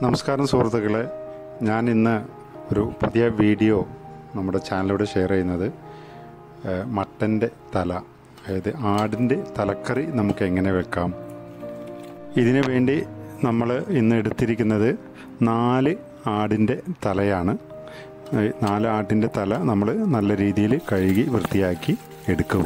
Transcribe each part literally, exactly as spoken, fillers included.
നമസ്കാരം സുഹൃത്തുക്കളെ, ഞാൻ ഇന്ന് ഒരു പുതിയ വീഡിയോ നമ്മുടെ ചാനലിലൂടെ ഷെയർ ചെയ്യുന്നത് മട്ടൻ്റെ തല, അതായത് ആടിൻ്റെ തലക്കറി നമുക്ക് എങ്ങനെ വെക്കാം. ഇതിനു വേണ്ടി നമ്മൾ ഇന്ന് എടുത്തിരിക്കുന്നത് നാല് ആടിൻ്റെ തലയാണ്. നാല് ആടിൻ്റെ തല നമ്മൾ നല്ല രീതിയിൽ കഴുകി വൃത്തിയാക്കി എടുക്കുക.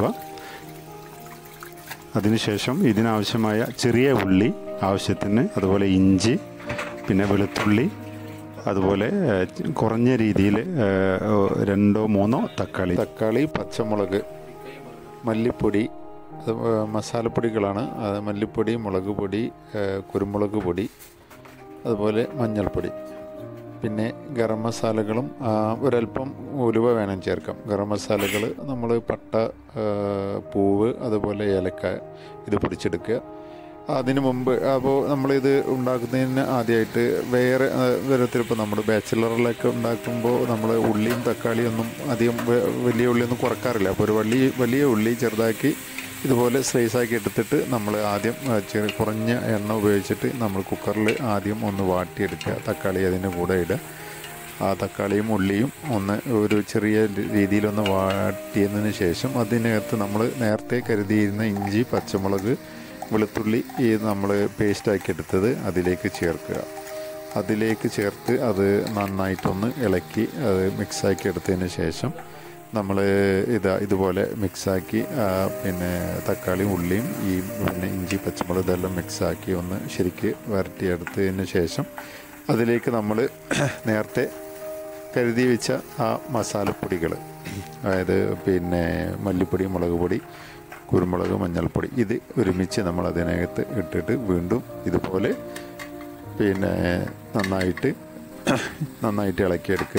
അതിനുശേഷം ഇതിനാവശ്യമായ ചെറിയ ഉള്ളി ആവശ്യത്തിന്, അതുപോലെ ഇഞ്ചി, പിന്നെ വെളുത്തുള്ളി, അതുപോലെ കുറഞ്ഞ രീതിയിൽ രണ്ടോ മൂന്നോ തക്കാളി തക്കാളി പച്ചമുളക്, മല്ലിപ്പൊടി, അത് മസാലപ്പൊടികളാണ്. അത് മല്ലിപ്പൊടി, മുളക് പൊടി, കുരുമുളക് പൊടി, അതുപോലെ മഞ്ഞൾപ്പൊടി, പിന്നെ ഗരം മസാലകളും ഒരല്പം ഉലുവ വേണം ചേർക്കാം. ഗരം മസാലകൾ നമ്മൾ പട്ട, പൂവ്, അതുപോലെ ഏലക്ക ഇത് പൊടിച്ചെടുക്കുക. അതിന് മുമ്പ് അപ്പോൾ നമ്മളിത് ഉണ്ടാക്കുന്നതിന് ആദ്യമായിട്ട് വേറെ വിധത്തിൽ, ഇപ്പോൾ നമ്മൾ ബാച്ചിലറിലൊക്കെ ഉണ്ടാക്കുമ്പോൾ നമ്മൾ ഉള്ളിയും തക്കാളിയൊന്നും അധികം വലിയ ഉള്ളിയൊന്നും കുറക്കാറില്ല. അപ്പോൾ ഒരു വലിയ വലിയ ഉള്ളി ചെറുതാക്കി ഇതുപോലെ സ്ലൈസാക്കി എടുത്തിട്ട് നമ്മൾ ആദ്യം ചെറിയ കുറഞ്ഞ എണ്ണ ഉപയോഗിച്ചിട്ട് നമ്മൾ കുക്കറിൽ ആദ്യം ഒന്ന് വാട്ടിയെടുക്കുക. തക്കാളി അതിൻ്റെ കൂടെ ഇടുക. ആ തക്കാളിയും ഉള്ളിയും ഒന്ന് ഒരു ചെറിയ രീതിയിലൊന്ന് വാട്ടിയതിന് ശേഷം അതിനകത്ത് നമ്മൾ നേരത്തെ കരുതിയിരുന്ന ഇഞ്ചി, പച്ചമുളക്, വെളുത്തുള്ളി ഈ നമ്മൾ പേസ്റ്റാക്കി എടുത്തത് അതിലേക്ക് ചേർക്കുക. അതിലേക്ക് ചേർത്ത് അത് നന്നായിട്ടൊന്ന് ഇളക്കി അത് മിക്സാക്കി എടുത്തതിന് ശേഷം നമ്മൾ ഇതാ ഇതുപോലെ മിക്സാക്കി പിന്നെ തക്കാളിയും ഉള്ളിയും ഈ പിന്നെ ഇഞ്ചി, പച്ചമുളക് ഇതെല്ലാം മിക്സാക്കി ഒന്ന് ശരിക്ക് വരട്ടിയെടുത്തതിന് ശേഷം അതിലേക്ക് നമ്മൾ നേരത്തെ കരുതി വെച്ച ആ മസാലപ്പൊടികൾ, അതായത് പിന്നെ മല്ലിപ്പൊടി, മുളക് പൊടി, കുരുമുളക്, മഞ്ഞൾപ്പൊടി, ഇത് ഒരുമിച്ച് നമ്മൾ അതിനകത്ത് ഇട്ടിട്ട് വീണ്ടും ഇതുപോലെ പിന്നെ നന്നായിട്ട് നന്നായിട്ട് ഇളക്കിയെടുക്കുക.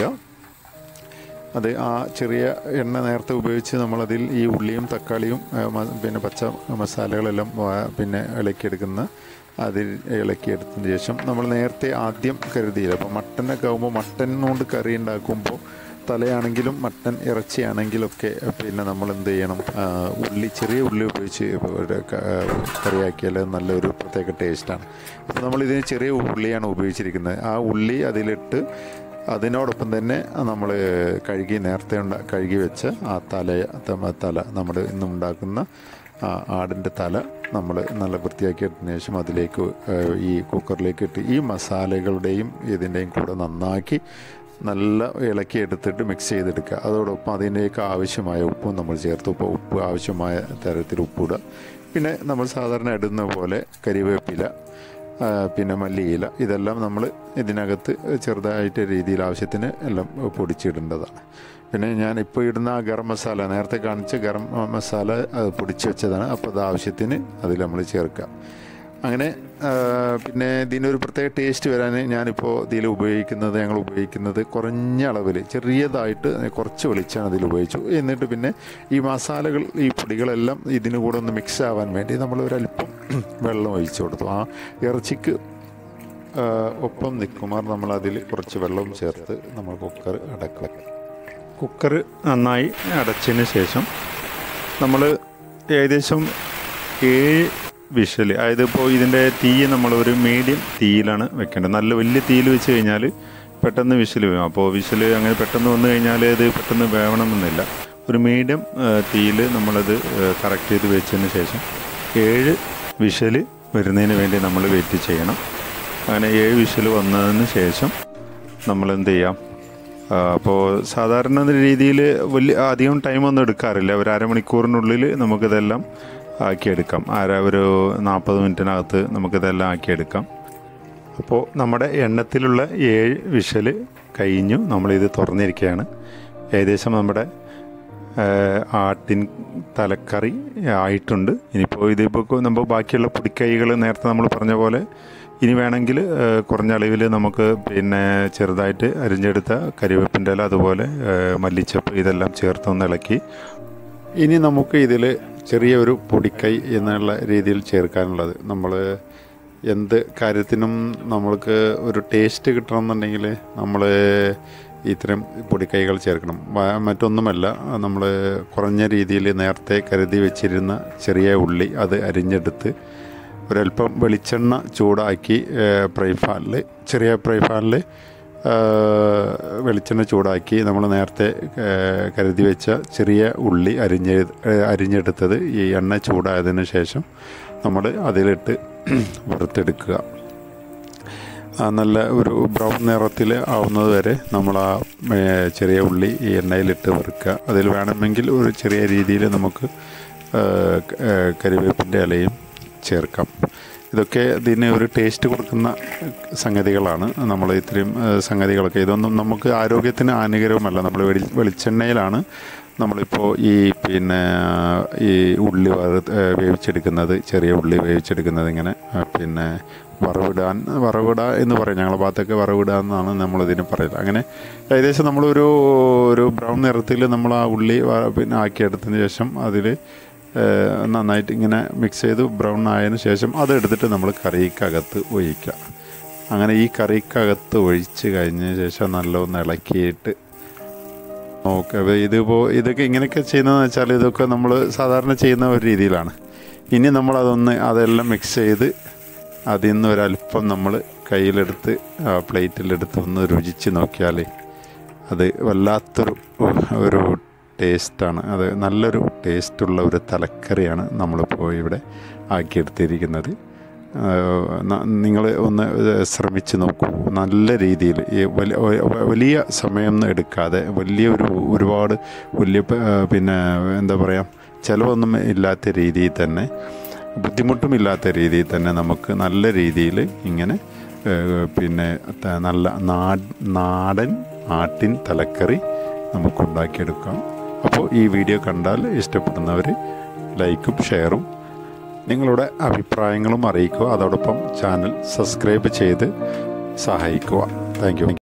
അത് ആ ചെറിയ എണ്ണ നേരത്തെ ഉപയോഗിച്ച് നമ്മളതിൽ ഈ ഉള്ളിയും തക്കാളിയും പിന്നെ പച്ച മസാലകളെല്ലാം പിന്നെ ഇളക്കിയെടുക്കുന്ന അതിൽ ഇളക്കിയെടുത്തതിന് ശേഷം നമ്മൾ നേരത്തെ ആദ്യം കരുതിയില്ല. അപ്പോൾ മട്ടനൊക്കെ ആകുമ്പോൾ മട്ടൻ കൊണ്ട് കറി ഉണ്ടാക്കുമ്പോൾ തലയാണെങ്കിലും മട്ടൻ ഇറച്ചിയാണെങ്കിലൊക്കെ പിന്നെ നമ്മൾ എന്ത് ചെയ്യണം, ഉള്ളി ചെറിയ ഉള്ളി ഉപയോഗിച്ച് കറിയാക്കിയാൽ നല്ലൊരു പ്രത്യേക ടേസ്റ്റാണ്. അപ്പോൾ നമ്മളിതിന് ചെറിയ ഉള്ളിയാണ് ഉപയോഗിച്ചിരിക്കുന്നത്. ആ ഉള്ളി അതിലിട്ട് അതിനോടൊപ്പം തന്നെ നമ്മൾ കഴുകി നേരത്തെ ഉണ്ട കഴുകി വെച്ച ആ തല തല നമ്മൾ ഇന്നുണ്ടാക്കുന്ന ആടിൻ്റെ തല നമ്മൾ നല്ല വൃത്തിയാക്കി എടുത്തതിന് ശേഷം അതിലേക്ക് ഈ കുക്കറിലേക്ക് ഇട്ട് ഈ മസാലകളുടെയും ഇതിൻ്റെയും കൂടെ നന്നാക്കി നല്ല ഇളക്കി എടുത്തിട്ട് മിക്സ് ചെയ്തെടുക്കുക. അതോടൊപ്പം അതിലേക്ക് ആവശ്യമായ ഉപ്പും നമ്മൾ ചേർത്ത് ഉപ്പ് ഉപ്പ് ആവശ്യമായ തരത്തിൽ ഉപ്പിടുക. പിന്നെ നമ്മൾ സാധാരണ ഇടുന്ന പോലെ കരിവേപ്പില, പിന്നെ മല്ലിയില, ഇതെല്ലാം നമ്മൾ ഇതിനകത്ത് ചെറുതായിട്ട് രീതിയിൽ ആവശ്യത്തിന് എല്ലാം പൊടിച്ചിടേണ്ടതാണ്. പിന്നെ ഞാൻ ഇപ്പോൾ ഇടുന്ന ആ ഗരം മസാല നേരത്തെ കാണിച്ച ഗരം മസാല അത് പൊടിച്ച് വെച്ചതാണ്. അപ്പോൾ അത് ആവശ്യത്തിന് അതിൽ നമ്മൾ ചേർക്കുക. അങ്ങനെ പിന്നെ ഇതിനൊരു പ്രത്യേക ടേസ്റ്റ് വരാൻ ഞാനിപ്പോൾ ഇതിൽ ഉപയോഗിക്കുന്നത് ഞങ്ങൾ ഉപയോഗിക്കുന്നത് കുറഞ്ഞ അളവിൽ ചെറിയതായിട്ട് കുറച്ച് വെളിച്ചെണ്ണ അതിൽ ഉപയോഗിച്ചു. എന്നിട്ട് പിന്നെ ഈ മസാലകൾ ഈ പൊടികളെല്ലാം ഇതിന് കൂടെ ഒന്ന് മിക്സ് ആവാൻ വേണ്ടി നമ്മൾ ഒരല്പം വെള്ളം ഒഴിച്ചു കൊടുത്തു. ആ ഇറച്ചിക്ക് ഒപ്പം നിൽക്കുമാർ നമ്മൾ അതിൽ കുറച്ച് വെള്ളം ചേർത്ത് നമ്മൾ കുക്കർ അടക്കുക. കുക്കർ നന്നായി അടച്ചതിന് ശേഷം നമ്മൾ ഏകദേശം ഏഴ് വിഷൽ, അതായത് ഇപ്പോൾ ഇതിൻ്റെ തീ നമ്മളൊരു മീഡിയം തീയിലാണ് വെക്കേണ്ടത്. നല്ല വലിയ തീയിൽ വെച്ച് കഴിഞ്ഞാൽ പെട്ടെന്ന് വിഷൽ വീഴും. അപ്പോൾ വിഷൽ അങ്ങനെ പെട്ടെന്ന് വന്നു കഴിഞ്ഞാൽ അത് പെട്ടെന്ന് വേവണമെന്നില്ല. ഒരു മീഡിയം തീയിൽ നമ്മളത് കറക്റ്റ് ചെയ്ത് വെച്ചതിന് ശേഷം ഏഴ് വിഷൽ വരുന്നതിന് വേണ്ടി നമ്മൾ വെയിറ്റ് ചെയ്യണം. അങ്ങനെ ഏഴ് വിഷൽ വന്നതിന് ശേഷം നമ്മൾ എന്ത് ചെയ്യാം, അപ്പോൾ സാധാരണ രീതിയിൽ വലിയ അധികം ടൈമൊന്നും എടുക്കാറില്ല. ഒരു അരമണിക്കൂറിനുള്ളിൽ നമുക്കിതെല്ലാം ആക്കിയെടുക്കാം. അര ഒരു നാൽപ്പത് മിനിറ്റിനകത്ത് നമുക്കിതെല്ലാം ആക്കിയെടുക്കാം. അപ്പോൾ നമ്മുടെ എണ്ണത്തിലുള്ള ഏഴ് വിഷൽ കഴിഞ്ഞു. നമ്മളിത് തുറന്നിരിക്കുകയാണ്. ഏകദേശം നമ്മുടെ ആട്ടിൻ തലക്കറി ആയിട്ടുണ്ട്. ഇനിയിപ്പോൾ ഇതിപ്പോൾ നമ്മൾ ബാക്കിയുള്ള പൊടിക്കൈകൾ നേരത്തെ നമ്മൾ പറഞ്ഞ പോലെ ഇനി വേണമെങ്കിൽ കുറഞ്ഞ അളവിൽ നമുക്ക് പിന്നെ ചെറുതായിട്ട് അരിഞ്ഞെടുത്ത കരിവേപ്പിൻ്റെ ഇല, അതുപോലെ മല്ലിച്ചപ്പ് ഇതെല്ലാം ചേർത്തൊന്ന് ഇളക്കി ഇനി നമുക്ക് ഇതിൽ ചെറിയൊരു പൊടിക്കൈ എന്നുള്ള രീതിയിൽ ചേർക്കാനുള്ളത്, നമ്മൾ എന്ത് കാര്യത്തിനും നമ്മൾക്ക് ഒരു ടേസ്റ്റ് കിട്ടണമെന്നുണ്ടെങ്കിൽ നമ്മൾ ഇത്തരം പൊടിക്കൈകൾ ചേർക്കണം. മറ്റൊന്നുമല്ല, നമ്മൾ കുറഞ്ഞ രീതിയിൽ നേരത്തെ കരുതി വെച്ചിരുന്ന ചെറിയ ഉള്ളി അത് അരിഞ്ഞെടുത്ത് ഒരല്പം വെളിച്ചെണ്ണ ചൂടാക്കി ഫ്രൈ പാനിൽ ചെറിയ ഫ്രൈ പാനിൽ വെളിച്ചെണ്ണ ചൂടാക്കി നമ്മൾ നേരത്തെ കരുതി വെച്ച ചെറിയ ഉള്ളി അരിഞ്ഞ് അരിഞ്ഞെടുത്തത് ഈ എണ്ണ ചൂടായതിന് ശേഷം നമ്മൾ അതിലിട്ട് വറുത്തെടുക്കുക. നല്ല ഒരു ബ്രൗൺ നിറത്തിൽ ആവുന്നത് വരെ നമ്മൾ ആ ചെറിയ ഉള്ളി ഈ എണ്ണയിലിട്ട് വറുക്കുക. അതിൽ വേണമെങ്കിൽ ഒരു ചെറിയ രീതിയിൽ നമുക്ക് കരിവേപ്പിൻ്റെ ഇലയും ചേർക്കാം. ഇതൊക്കെ ഇതിന് ഒരു ടേസ്റ്റ് കൊടുക്കുന്ന സംഗതികളാണ്. നമ്മൾ ഇത്രയും സംഗതികളൊക്കെ ഇതൊന്നും നമുക്ക് ആരോഗ്യത്തിന് ഹാനികരവുമല്ല. നമ്മൾ വെളി വെളിച്ചെണ്ണയിലാണ് നമ്മളിപ്പോൾ ഈ പിന്നെ ഈ ഉള്ളി വറു വേവിച്ചെടുക്കുന്നത്, ചെറിയ ഉള്ളി വേവിച്ചെടുക്കുന്നത്. ഇങ്ങനെ പിന്നെ വറവിടാൻ വറവിട എന്ന് പറയും, ഞങ്ങളുടെ ഭാഗത്തൊക്കെ വറവിടുക എന്നാണ് നമ്മളിതിന് പറയുന്നത്. അങ്ങനെ ഏകദേശം നമ്മളൊരു ഒരു ബ്രൗൺ നിറത്തിൽ നമ്മൾ ആ ഉള്ളി പിന്നെ ആക്കിയെടുത്തതിന് ശേഷം അതിൽ നന്നായിട്ട് ഇങ്ങനെ മിക്സ് ചെയ്ത് ബ്രൗൺ ആയതിന് ശേഷം അതെടുത്തിട്ട് നമ്മൾ കറിക്കകത്ത് ഒഴിക്കുക. അങ്ങനെ ഈ കറിക്കകത്ത് ഒഴിച്ച് കഴിഞ്ഞ ശേഷം നല്ലൊന്ന് ഇളക്കിയിട്ട് ഓക്കെ. അപ്പോൾ ഇതിപ്പോൾ ഇതൊക്കെ ഇങ്ങനെയൊക്കെ ചെയ്യുന്നതെന്ന് വെച്ചാൽ ഇതൊക്കെ നമ്മൾ സാധാരണ ചെയ്യുന്ന ഒരു രീതിയിലാണ്. ഇനി നമ്മളതൊന്ന് അതെല്ലാം മിക്സ് ചെയ്ത് അതിൽ നിന്ന് ഒരല്പം നമ്മൾ കയ്യിലെടുത്ത് പ്ലേറ്റിലെടുത്ത് ഒന്ന് രുചിച്ച് നോക്കിയാൽ അത് വല്ലാത്തൊരു ഒരു ടേസ്റ്റാണ്. അത് നല്ലൊരു ടേസ്റ്റുള്ള ഒരു തലക്കറിയാണ് നമ്മളിപ്പോൾ ഇവിടെ ആക്കിയെടുത്തിരിക്കുന്നത്. നിങ്ങൾ ഒന്ന് ശ്രമിച്ച് നോക്കൂ. നല്ല രീതിയിൽ ഈ വലിയ സമയം എടുക്കാതെ വലിയൊരു ഒരുപാട് വലിയ പിന്നെ എന്താ പറയുക ചിലവൊന്നും ഇല്ലാത്ത രീതിയിൽ തന്നെ, ബുദ്ധിമുട്ടുമില്ലാത്ത രീതിയിൽ തന്നെ നമുക്ക് നല്ല രീതിയിൽ ഇങ്ങനെ പിന്നെ നല്ല നാടൻ ആട്ടിൻ തലക്കറി നമുക്കുണ്ടാക്കിയെടുക്കാം. അപ്പോൾ ഈ വീഡിയോ കണ്ടാൽ ഇഷ്ടപ്പെടുന്നവർ ലൈക്കും ഷെയറും നിങ്ങളുടെ അഭിപ്രായങ്ങളും അറിയിക്കുക. അതോടൊപ്പം ചാനൽ സബ്സ്ക്രൈബ് ചെയ്ത് സഹായിക്കുക. Thank U.